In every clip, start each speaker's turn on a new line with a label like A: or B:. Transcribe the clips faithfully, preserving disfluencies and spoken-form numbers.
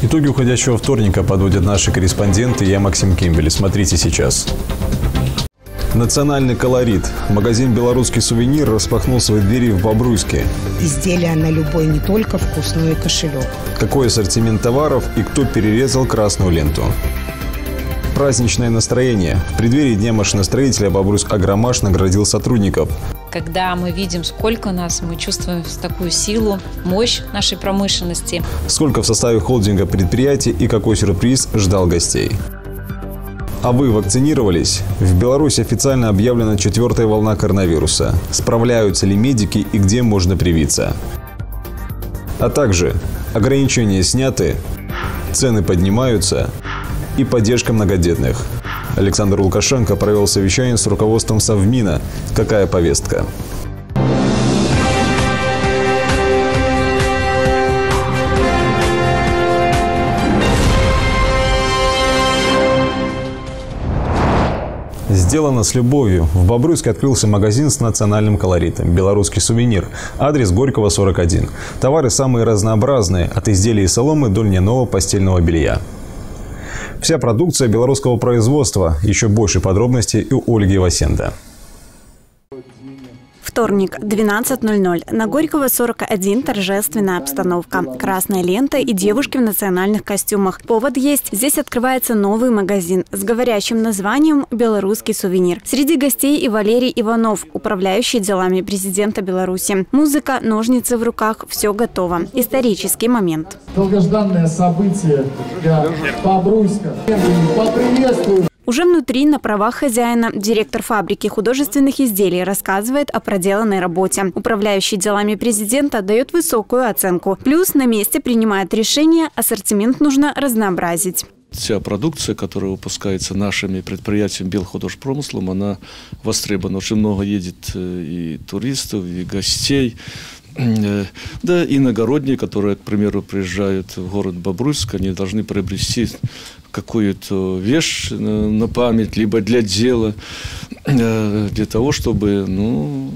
A: Итоги уходящего вторника подводят наши корреспонденты. Я Максим Кимбель. Смотрите сейчас. Национальный колорит. Магазин «Белорусский сувенир» распахнул свои двери в Бобруйске.
B: Изделия на любой не только вкус, но и кошелек.
A: Какой ассортимент товаров и кто перерезал красную ленту? Праздничное настроение. В преддверии Дня машиностроителя Бобруйск Агромаш наградил сотрудников.
C: Когда мы видим, сколько нас, мы чувствуем такую силу, мощь нашей промышленности.
A: Сколько в составе холдинга предприятий и какой сюрприз ждал гостей? А вы вакцинировались? В Беларуси официально объявлена четвертая волна коронавируса. Справляются ли медики и где можно привиться? А также ограничения сняты, цены поднимаются и поддержка многодетных. Александр Лукашенко провел совещание с руководством Совмина. Какая повестка? Сделано с любовью. В Бобруйске открылся магазин с национальным колоритом «Белорусский сувенир». Адрес Горького, сорок один. Товары самые разнообразные, от изделий из соломы до льняного постельного белья. Вся продукция белорусского производства. Еще больше подробностей у Ольги Васенда.
D: Вторник, двенадцать ноль ноль. На Горького, сорок один, торжественная обстановка. Красная лента и девушки в национальных костюмах. Повод есть. Здесь открывается новый магазин с говорящим названием «Белорусский сувенир». Среди гостей и Валерий Иванов, управляющий делами президента Беларуси. Музыка, ножницы в руках, все готово. Исторический момент.
E: Долгожданное событие для Бобруйска. Поприветствую.
D: Уже внутри, на правах хозяина, директор фабрики художественных изделий рассказывает о проделанной работе. Управляющий делами президента дает высокую оценку. Плюс на месте принимает решение, ассортимент нужно разнообразить.
F: Вся продукция, которая выпускается нашими предприятиями Белхудожпромыслом, она востребована. Очень много едет и туристов, и гостей. Да, и иногородние, которые, к примеру, приезжают в город Бобруйск, они должны приобрести какую-то вещь на память, либо для дела, для того, чтобы, ну,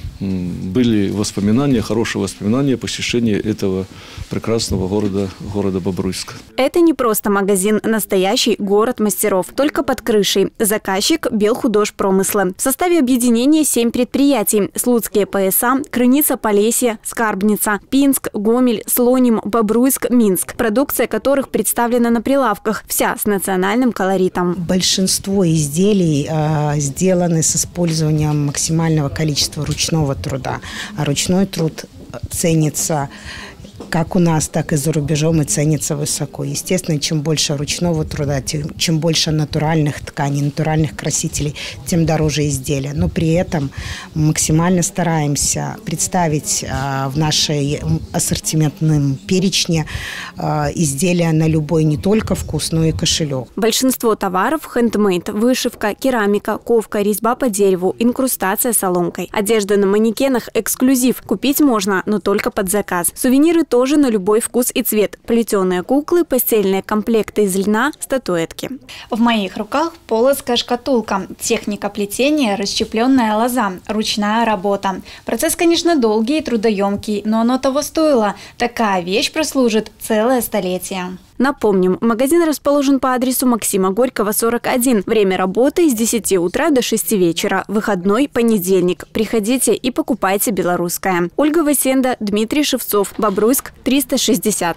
F: были воспоминания, хорошие воспоминания посещения этого прекрасного города, города Бобруйска.
D: Это не просто магазин, настоящий город мастеров. Только под крышей. Заказчик – Белхудожпромысла. В составе объединения семь предприятий. Слуцкие пояса, Крыница, Полесье, Скарбница, Пинск, Гомель, Слоним, Бобруйск, Минск. Продукция которых представлена на прилавках. Вся с национальным колоритом.
B: Большинство изделий э, сделаны с использованием максимального количества ручного труда. А ручной труд ценится как у нас, так и за рубежом, и ценится высоко. Естественно, чем больше ручного труда, тем, чем больше натуральных тканей, натуральных красителей, тем дороже изделия. Но при этом максимально стараемся представить э, в нашей ассортиментном перечне э, изделия на любой не только вкус, но и кошелек.
D: Большинство товаров – хендмейд, вышивка, керамика, ковка, резьба по дереву, инкрустация соломкой. Одежда на манекенах – эксклюзив. Купить можно, но только под заказ. Сувениры – тоже на любой вкус и цвет. Плетеные куклы, постельные комплекты из льна, статуэтки.
G: В моих руках полоцкая шкатулка. Техника плетения – расщепленная лоза, ручная работа. Процесс, конечно, долгий и трудоемкий, но оно того стоило. Такая вещь прослужит целое столетие.
D: Напомним, магазин расположен по адресу Максима Горького, сорок один. Время работы с десяти утра до шести вечера. Выходной понедельник. Приходите и покупайте белорусское. Ольга Васенда, Дмитрий Шевцов. Бобруйск, триста шестьдесят.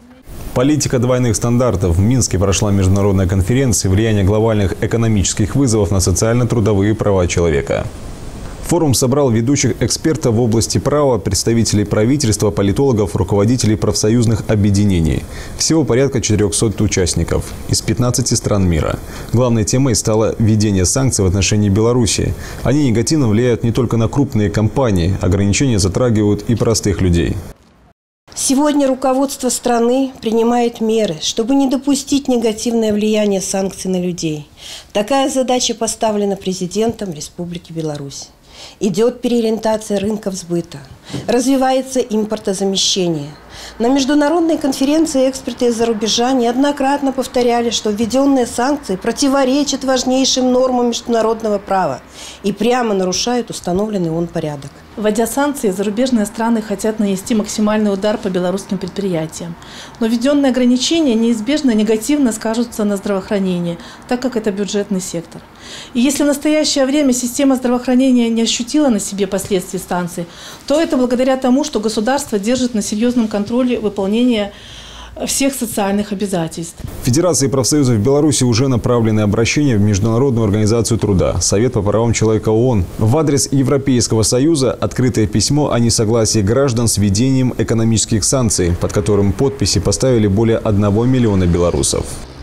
A: Политика двойных стандартов. В Минске прошла международная конференция «Влияние глобальных экономических вызовов на социально-трудовые права человека». Форум собрал ведущих экспертов в области права, представителей правительства, политологов, руководителей профсоюзных объединений. Всего порядка четырёхсот участников из пятнадцати стран мира. Главной темой стало введение санкций в отношении Беларуси. Они негативно влияют не только на крупные компании, ограничения затрагивают и простых людей.
H: Сегодня руководство страны принимает меры, чтобы не допустить негативное влияние санкций на людей. Такая задача поставлена президентом Республики Беларусь. Идет переориентация рынков сбыта, развивается импортозамещение. На международной конференции эксперты из-за рубежа неоднократно повторяли, что введенные санкции противоречат важнейшим нормам международного права и прямо нарушают установленный он порядок.
I: Вводя санкции, зарубежные страны хотят нанести максимальный удар по белорусским предприятиям. Но введенные ограничения неизбежно негативно скажутся на здравоохранении, так как это бюджетный сектор. И если в настоящее время система здравоохранения не ощутила на себе последствий санкций, то это благодаря тому, что государство держит на серьезном контроле выполнение всех социальных обязательств.
A: Федерации профсоюзов Беларуси уже направлены обращения в Международную организацию труда, Совет по правам человека ООН. В адрес Европейского Союза открытое письмо о несогласии граждан с введением экономических санкций, под которым подписи поставили более одного миллиона белорусов.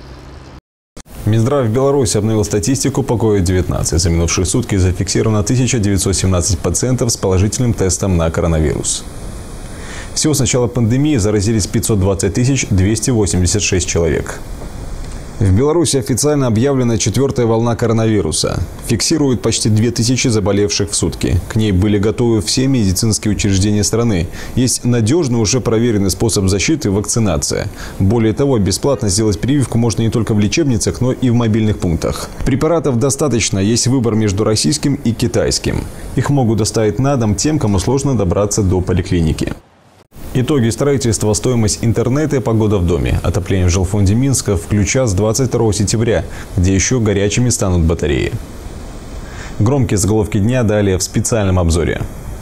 A: Минздрав Беларуси обновил статистику по ковид девятнадцать. За минувшие сутки зафиксировано тысяча девятьсот семнадцать пациентов с положительным тестом на коронавирус. Всего с начала пандемии заразились пятьсот двадцать тысяч двести восемьдесят шесть человек. В Беларуси официально объявлена четвертая волна коронавируса. Фиксируют почти две тысячи заболевших в сутки. К ней были готовы все медицинские учреждения страны. Есть надежный, уже проверенный способ защиты – вакцинация. Более того, бесплатно сделать прививку можно не только в лечебницах, но и в мобильных пунктах. Препаратов достаточно, есть выбор между российским и китайским. Их могут доставить на дом тем, кому сложно добраться до поликлиники. Итоги строительства, стоимость интернета и погода в доме. Отопление в жилфонде Минска включат с двадцать второго сентября, где еще горячими станут батареи. Громкие заголовки дня далее в специальном обзоре.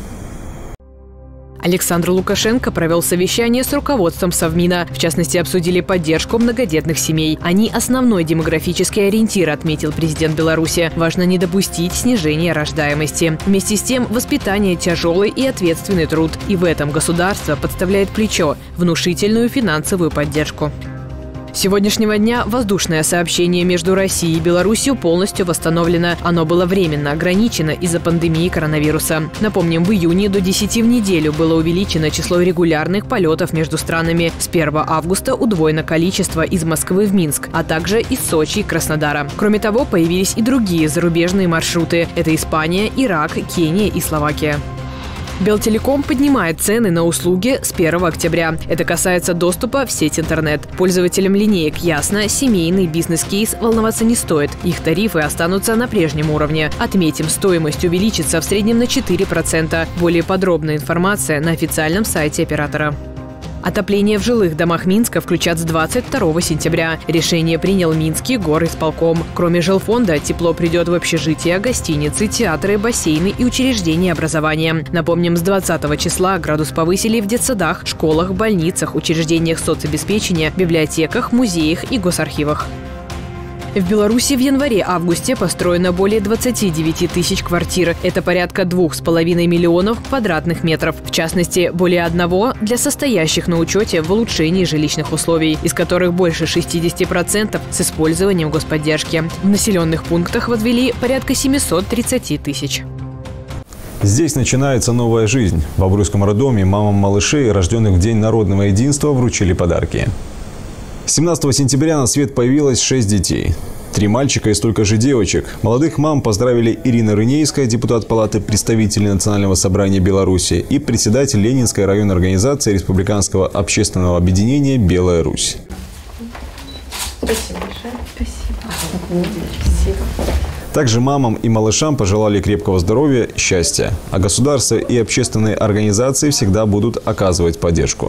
J: Александр Лукашенко провел совещание с руководством Совмина. В частности, обсудили поддержку многодетных семей. Они основной демографический ориентир, отметил президент Беларуси. Важно не допустить снижения рождаемости. Вместе с тем, воспитание – тяжелый и ответственный труд. И в этом государство подставляет плечо, внушительную финансовую поддержку. С сегодняшнего дня воздушное сообщение между Россией и Беларусью полностью восстановлено. Оно было временно ограничено из-за пандемии коронавируса. Напомним, в июне до десяти в неделю было увеличено число регулярных полетов между странами. С первого августа удвоено количество из Москвы в Минск, а также из Сочи и Краснодара. Кроме того, появились и другие зарубежные маршруты. Это Испания, Ирак, Кения и Словакия. Белтелеком поднимает цены на услуги с первого октября. Это касается доступа в сеть интернет. Пользователям линеек «Ясно», «Семейный», «Бизнес-кейс» волноваться не стоит. Их тарифы останутся на прежнем уровне. Отметим, стоимость увеличится в среднем на четыре процента. Более подробная информация на официальном сайте оператора. Отопление в жилых домах Минска включат с двадцать второго сентября. Решение принял Минский горисполком. Кроме жилфонда, тепло придет в общежития, гостиницы, театры, бассейны и учреждения образования. Напомним, с двадцатого числа градус повысили в детсадах, школах, больницах, учреждениях соцобеспечения, библиотеках, музеях и госархивах. В Беларуси в январе-августе построено более двадцати девяти тысяч квартир. Это порядка двух с половиной миллионов квадратных метров. В частности, более одного для состоящих на учете в улучшении жилищных условий, из которых больше шестидесяти процентов с использованием господдержки. В населенных пунктах возвели порядка семисот тридцати тысяч.
A: Здесь начинается новая жизнь. В Бобруйском роддоме мамам малышей, рожденных в День народного единства, вручили подарки. семнадцатого сентября на свет появилось шесть детей. Три мальчика и столько же девочек. Молодых мам поздравили Ирина Рынейская, депутат Палаты представителей Национального собрания Беларуси, и председатель Ленинской районной организации Республиканского общественного объединения «Белая Русь».
K: Спасибо большое. Спасибо. Спасибо.
A: Также мамам и малышам пожелали крепкого здоровья, счастья. А государство и общественные организации всегда будут оказывать поддержку.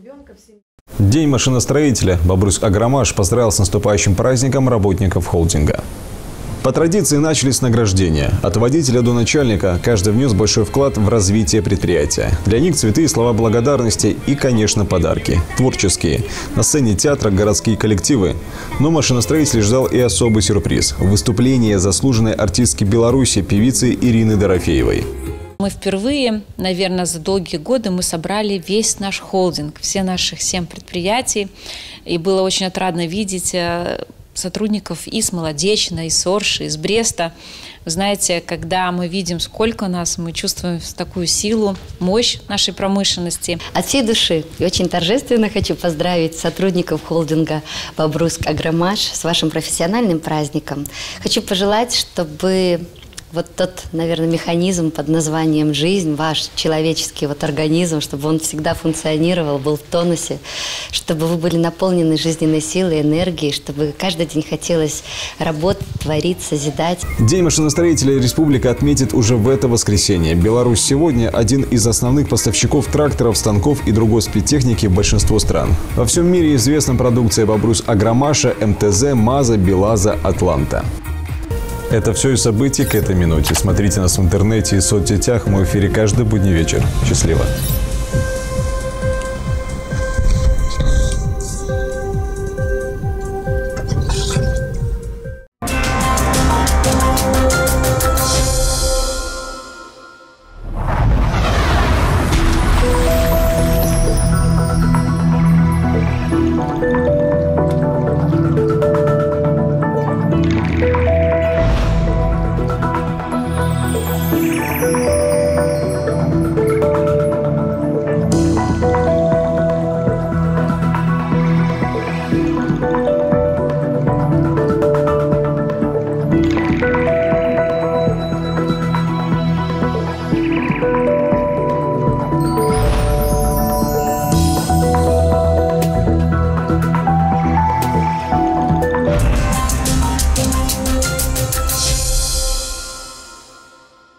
A: День машиностроителя. Бобруйск-Агромаш поздравил с наступающим праздником работников холдинга. По традиции начали с награждения. От водителя до начальника каждый внес большой вклад в развитие предприятия. Для них цветы, слова благодарности и, конечно, подарки. Творческие. На сцене театра городские коллективы. Но машиностроитель ждал и особый сюрприз – выступление заслуженной артистки Беларуси, певицы Ирины Дорофеевой.
C: Мы впервые, наверное, за долгие годы мы собрали весь наш холдинг, все наши семь предприятий. И было очень отрадно видеть сотрудников из Молодечина, из Сорши, из Бреста. Вы знаете, когда мы видим, сколько нас, мы чувствуем такую силу, мощь нашей промышленности.
L: От всей души и очень торжественно хочу поздравить сотрудников холдинга «Бобруйск-Агромаш» с вашим профессиональным праздником. Хочу пожелать, чтобы вот тот, наверное, механизм под названием «жизнь», ваш человеческий вот организм, чтобы он всегда функционировал, был в тонусе, чтобы вы были наполнены жизненной силой, энергией, чтобы каждый день хотелось работать, творить, созидать.
A: День машиностроителей республика отметит уже в это воскресенье. Беларусь сегодня один из основных поставщиков тракторов, станков и другой спецтехники в большинство стран. Во всем мире известна продукция «Бобруйск Агромаша», эм тэ зэ, МАЗа, БелАЗа, Атланта. Это все и события к этой минуте. Смотрите нас в интернете и соцсетях. Мы в эфире каждый будний вечер. Счастливо!
M: Thank you.